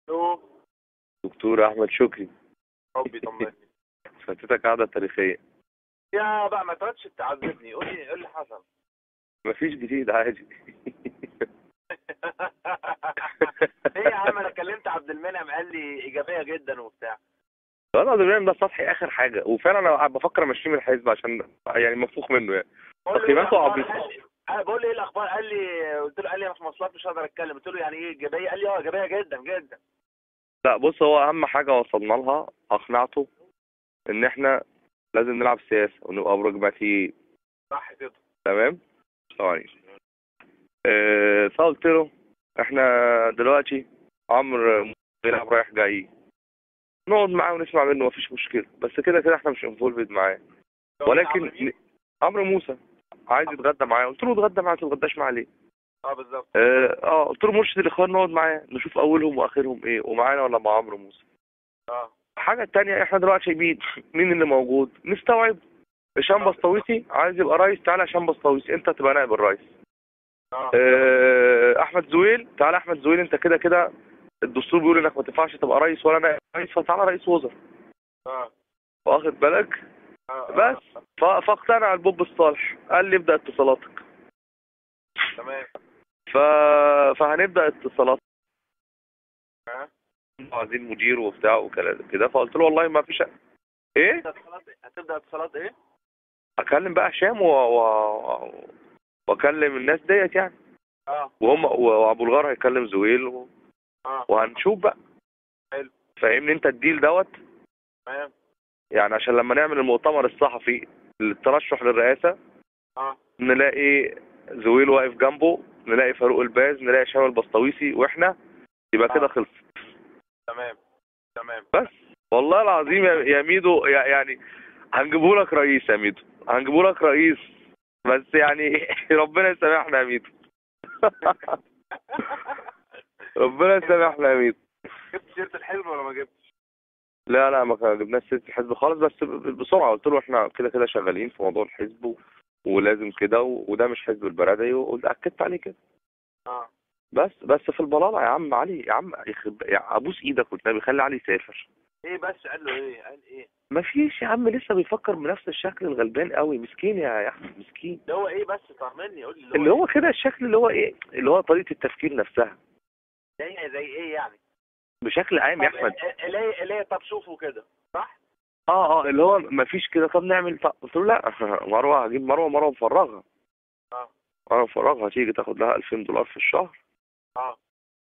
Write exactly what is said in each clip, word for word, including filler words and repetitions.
الو. دكتور احمد شكري. ربي طمني. فاتتك قعده تاريخيه. يا بقى ما تقعدش تعذبني، قول لي ايه اللي حصل. مفيش جديد عادي. ايه يا عم، انا كلمت عبد المنعم قال لي ايجابيه جدا وبتاع. والله ده ده سطحي اخر حاجه، وفعلا انا بفكر امشيه من الحزب عشان يعني منفوخ منه يعني. بقول له ايه تقييماته الاخبار، عبيطه. قال لي أنا بقول له ايه الاخبار، قال لي قلت له، قال لي انا في مواصلات مش هقدر اتكلم، قلت له يعني ايه ايجابيه، قال لي اه ايجابيه جدا جدا. لا بص، هو اهم حاجه وصلنا لها اقنعته ان احنا لازم نلعب سياسه ونبقى براجماتيين. صح كده. تمام. ثواني. أه فقلت له احنا دلوقتي عمرو بيلعب رايح جاي، نقعد معاه ونسمع منه مفيش مشكله، بس كده كده احنا مش انفولفد معاه. هو مين، عمرو ولكن مين؟ ن- عمرو موسى عايز يتغدى معايا، قلت له اتغدى معاه، ما تتغداش معاه ليه؟ اه بالظبط. اه آه، قلت له مرشد الاخوان نقعد معاه نشوف اولهم واخرهم ايه، ومعانا ولا مع عمرو موسى. اه الحاجه الثانيه، احنا دلوقتي مين مين اللي موجود نستوعب. هشام آه. بسطويسي عايز يبقى رئيس، تعالى هشام بسطويسي انت تبقى نائب الرئيس. اه اه احمد زويل، تعالى احمد زويل انت كده كده الدستور بيقول انك ما تنفعش تبقى رئيس ولا نائب رئيس، فتعالى رئيس وزراء. اه واخد بالك. اه بس اه آه. ف- فاقتنع البوب الصالح، قال لي ابدا اتصالاتك. تمام. ف... فهنبدا اتصالات، اه عايزين مدير وبتاع وكده كده. فقلت له والله ما فيش ايه. هتبدا اتصالات، هتبدا اتصالات ايه؟ اكلم بقى هشام و... و... واكلم الناس ديت يعني، اه وهم وابو الغار هيكلم زويل و... اه وهنشوف بقى. حلو. فاهمني انت الديل دوت. تمام. يعني عشان لما نعمل المؤتمر الصحفي للترشح للرئاسه، اه نلاقي زويل واقف جنبه، نلاقي فاروق الباز، نلاقي هشام البسطويسي، واحنا يبقى كده اه خلص. تمام تمام. بس والله العظيم يا يا ميدو، يع- يعني هنجيبه لك رئيس يا ميدو، هنجيبه لك رئيس. بس يعني ربنا يسامحنا يا ميدو. ربنا يسامحنا يا ميدو. جبت سيره الحزب ولا ما جبتش؟ لا لا، ما كان- جبناش سيره الحزب خالص، بس ب- بسرعه قلت له احنا كده كده شغالين في موضوع الحزب و- ولازم كده، و- وده مش حزب البلدي، واكدت عليه كده. اه بس بس في البلاله يا عم علي، يا عم يخرب يا ابوس ايدك والنبي خلي علي يسافر. ايه بس، قال له ايه، قال ايه؟ ما فيش يا عم، لسه بيفكر بنفس الشكل الغلبان قوي، مسكين يا يا احمد مسكين. اللي هو ايه بس، طمني قول لي اللي هو اللي ايه. هو كده الشكل اللي هو ايه، اللي هو طريقه التفكير نفسها زي زي ايه يعني؟ بشكل عام يا طب احمد. اللي هي اللي هي طب شوفوا كده صح؟ اه اه اللي هو ما فيش كده، طب نعمل طب. قلت له لا مروه هجيب مروه، مروه مفرغه، اه مروه مفرغه هتيجي تاخد لها ألفين دولار في الشهر. اه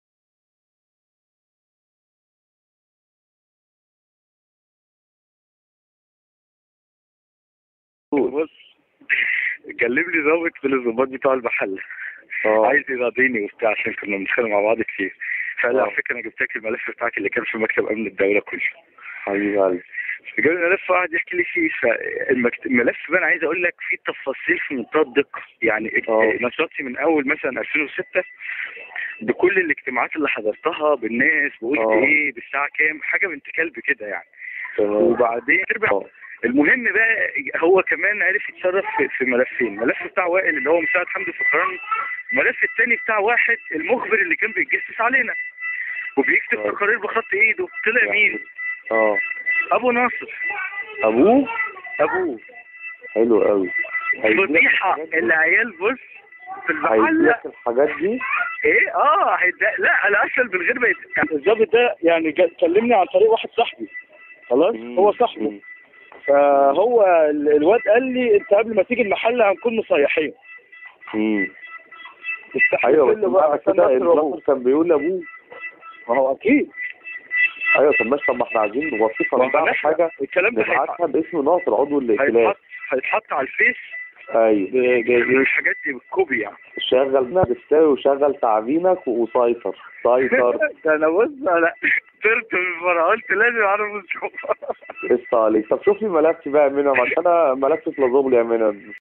بص، كلم لي ضابط من الضباط بتوع المحل، اه عايز يراضيني وبتاع عشان كنا بنتخانق مع بعض كتير. فقال لي آه. على فكره انا جبت لك الملف بتاعك اللي كان في مكتب امن الدوله كله. حبيبي قلبي. جاب لي الملف وقعد يحكي لي فيه. فالملف بقى انا عايز اقول لك فيه تفاصيل في منتهى الدقه، يعني اه نشاطي من اول مثلا ألفين وستة بكل الاجتماعات اللي حضرتها بالناس، بقولت آه. ايه بالساعه كام، حاجه بنت كلب كده يعني. تمام. وبعدين تربع. آه. المهم بقى هو كمان عرف يتصرف في, في ملفين، ملف بتاع وائل اللي هو مساعد حمدي الفخراني، الملف الثاني بتاع واحد المخبر اللي كان بيتجسس علينا وبيكتب آه. تقارير بخط ايده. طلع مين؟ اه ابو ناصر. ابوه. ابوه. حلو قوي. فضيحه العيال. بص في المحل هيديك الحاجات دي. ايه اه هيدا... لا انا اسال من غير ما يت... الظابط ده يعني جا- كلمني عن طريق واحد صاحبي خلاص، مم. هو صاحبه. مم. فهو ال- الواد قال لي انت قبل ما تيجي المحل هنكون مصيحين. مم. استحمل ايوه له بس بقى معنى عشان كده نصر وابوه. الناصر كان بيقول لابوه. ما هو اكيد. ايوه طب ماشي، طب ما احنا عايزين وظيفه ما هو نعمل نحن- حاجه الكلام ده هيتحط نبعتها باسم ناصر عضو الائتلاف. هيتحط هيتحط على الفيس. ايوه ب- ب- بالحاجات دي بالكوبي يعني. شغل بتساوي وشغل تعابينك وسيطر سيطر. ده انا بص انا طرت من المره، قلت لازم اعرف الصوت. قشطة عليك. طب شوف لي ملف بقى منهم عشان انا ملف لازم لي منهم.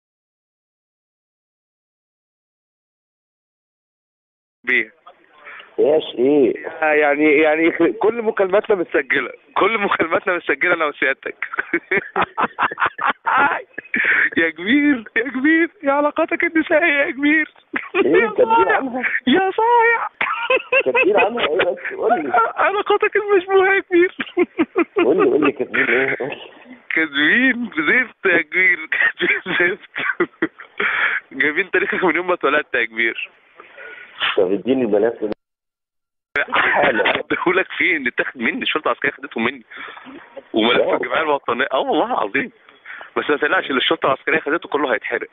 بيه فيهاش ايه؟ يعني يعني كل مكالماتنا متسجلة، كل مكالماتنا متسجلة انا وسيادتك. يا كبير يا كبير، يا علاقاتك النسائية يا كبير. ايه كاتبين عنها؟ يا صايع. كاتبين عنها ايه بس؟ قول لي. علاقاتك المشبوهة يا كبير. قول لي قول لي كاتبين ايه؟ كاتبين زفت يا كبير، كاتبين زفت. جايبين تاريخك من يوم ما اتولدت يا كبير. طب اديني الملف ده. اديهولك فين؟ اتاخد مني، الشرطة العسكرية خدته مني. وملف الجمعية الوطنية، اه والله العظيم. بس ما تقلقش، اللي الشرطة العسكرية خدته كله هيتحرق.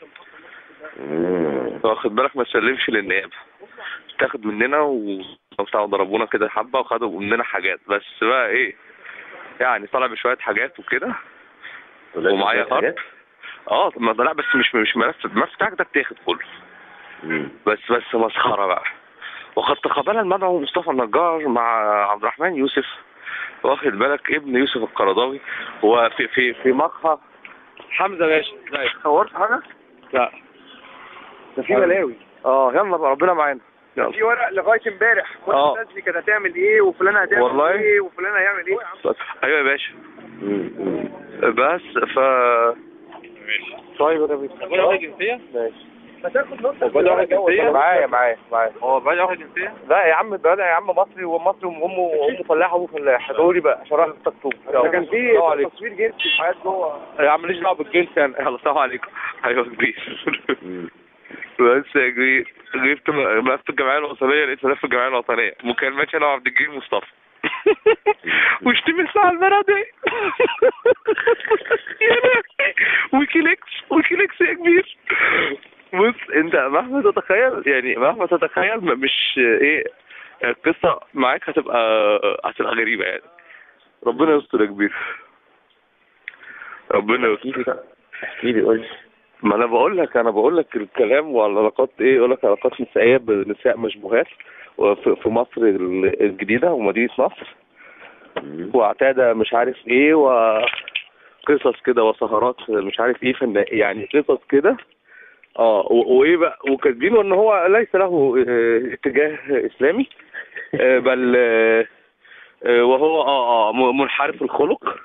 واخد بالك، ما تسلمش للنيابة. اتاخد مننا وبتاع ضربونا كده حبة وخدوا مننا حاجات، بس بقى ايه يعني، طلع بشوية حاجات وكده ومعايا هارد. اه ما لا بس مش مش ملف، الملف بتاعك ده اتاخد كله. بس بس مسخرة بقى. وقد تقابل المدعو مصطفى النجار مع عبد الرحمن يوسف، واخد بالك، ابن يوسف القرضاوي، هو في في في مقهى حمزة باشا. ازيك؟ صورت حاجة؟ لا. ده في بلاوي. اه يلا ربنا معانا. في ورق لغايه امبارح كل الناس دي كانت هتعمل ايه وفلان هتعمل والله؟ ايه وفلان هيعمل ايه. ايوه يا باشا. بس ف ماشي. طيب يا نبيل. طب واحد جنسيه؟ ماشي. هتاخد نقطه. طب واحد جنسيه؟ معايا معايا معايا. هو بقى واحد جنسيه؟ لا يا عم، ده يا عم مصري، ومصري وامه امه فلاحه وابوه فلاح. ادعوا لي بقى عشان اروح التكتوك. ده كان في تصوير جنسي في حاجات جوه. يا عم ماليش دعوه بالجنس يعني. يلا السلام عليكم. ايوه كبير. بس يا كبير، جبت ملف الجمعيه الوطنيه، لقيت ملف الجمعيه الوطنيه مكالمات انا وعبد الجليل مصطفى. واشتمي الساعه البلدي. ويكيليكس ويكيليكس يا كبير. بص انت مهما تتخيل، يعني مهما تتخيل مش ايه القصه معاك، هتبقى هتبقى غريبه يعني. ربنا يستر يا كبير، ربنا يستر. احكي لي قول لي. ما انا بقول لك انا بقول لك الكلام والعلاقات ايه، يقول لك علاقات نسائيه بنساء مشبوهات وفي في مصر الجديده ومدينه نصر، واعتاده مش عارف ايه، وقصص كده وسهرات مش عارف ايه، فن يعني قصص كده. اه وايه بقى، وكاتبينه ان هو ليس له اه اتجاه اسلامي، اه بل اه وهو اه اه منحرف الخلق.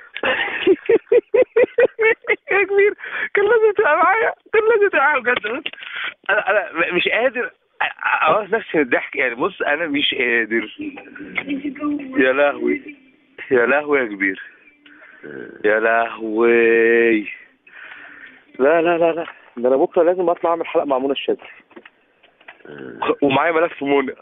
يا كبير كان لازم تبقى معايا، كان لازم تبقى معايا بجد. انا انا مش قادر اوقف نفسي من الضحك يعني. بص انا مش قادر. يا لهوي يا لهوي يا كبير، يا لهوي. لا لا لا لا، ده انا بكره لازم اطلع اعمل حلقه مع منى الشاذلي ومعايا ملف منى.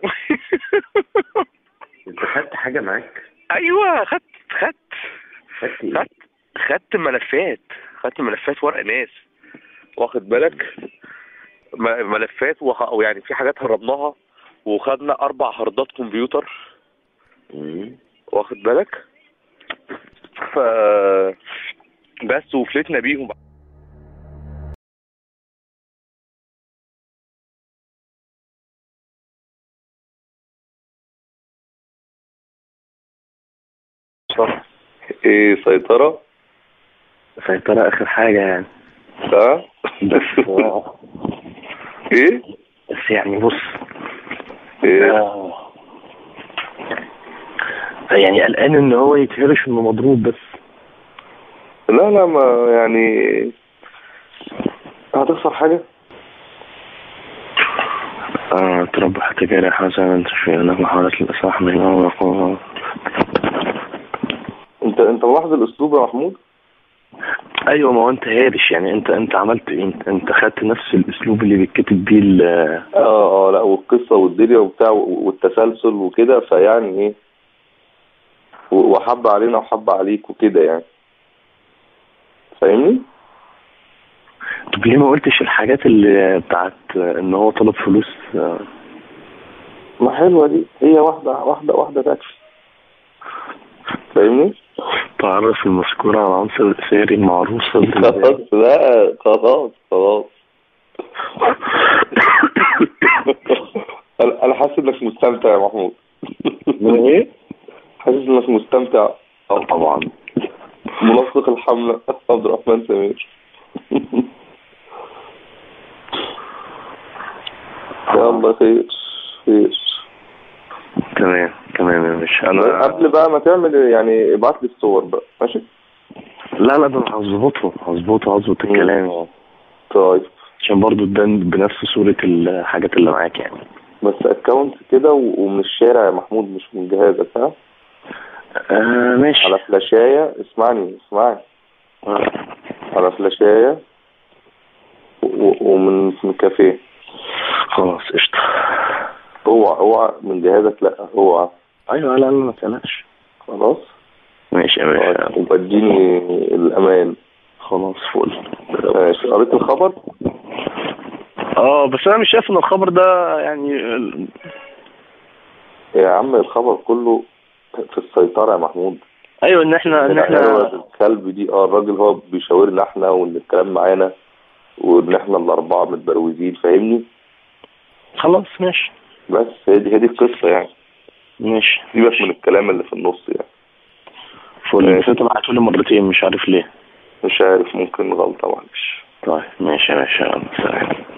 انت خدت حاجه معاك؟ ايوه خدت خدت خدت ايه؟ خدت خدت ملفات، خدت ملفات ورق ناس، واخد بالك، ملفات وخ... ويعني في حاجات هربناها، وخدنا اربع هاردات كمبيوتر، واخد بالك، ف بس وفلتنا بيهم. ايه سيطرة؟ سيطرة اخر حاجة يعني. اه بس ايه؟ بس يعني بص ايه؟ آه. يعني قلقان ان هو يتهرش انه مضروب بس. لا لا ما يعني هتخسر حاجة؟ اه تربح تجاري حسنا تشفيناه محاولة الإصلاح من أول. انت انت ملاحظ الاسلوب يا محمود؟ ايوه ما هو انت هارش يعني. انت انت عملت ايه؟ انت انت خدت نفس الاسلوب اللي بيتكتب بيه ال اه اه لا، والقصه والدنيا وبتاع والتسلسل وكده، فيعني ايه، وحب علينا وحب عليك وكده يعني، فاهمني؟ طب ليه ما قلتش الحاجات اللي بتاعت ان هو طلب فلوس؟ ما حلوه دي، هي واحده واحده واحده تكفي، فاهمني؟ تعرف المذكور على العنصر الإثاري المعروف. خلاص لا خلاص خلاص. انا حاسس انك مستمتع يا محمود. من ايه؟ حاسس انك مستمتع. اه طبعا. منسق الحملة عبد الرحمن سمير. يلا خير خير. تمام تمام يا باشا. انا قبل بقى ما تعمل يعني ابعت لي الصور بقى ماشي. لا لا ده انا هظبطه هظبطه هظبط الكلام. طيب عشان برضو تبان بنفس صورة الحاجات اللي معاك يعني. بس اكونت كده ومن الشارع يا محمود مش من جهازك ها. آه ماشي. على فلاشاية اسمعني اسمعني آه. على فلاشاية ومن من كافيه. خلاص قشطة. اوعى اوعى من جهازك لا اوعى. ايوه لا لا ما تقلقش. خلاص ماشي يا باشا. وبديني الامان. خلاص فل. ماشي. قريت الخبر؟ اه بس انا مش شايف ان الخبر ده يعني. يا عم الخبر كله في السيطرة يا محمود. ايوه ان احنا ان احنا الكلب دي اه الراجل هو بيشاورنا احنا وان الكلام معانا وان احنا الاربعة متبروزين فاهمني. خلاص ماشي. بس هي دي هي دي القصة يعني. ماشي. سيبك من الكلام اللي في النص يعني. فل. انت بعته لي مرتين مش عارف ليه. مش عارف ممكن غلطة معلش. طيب ماشي يا باشا. سلام.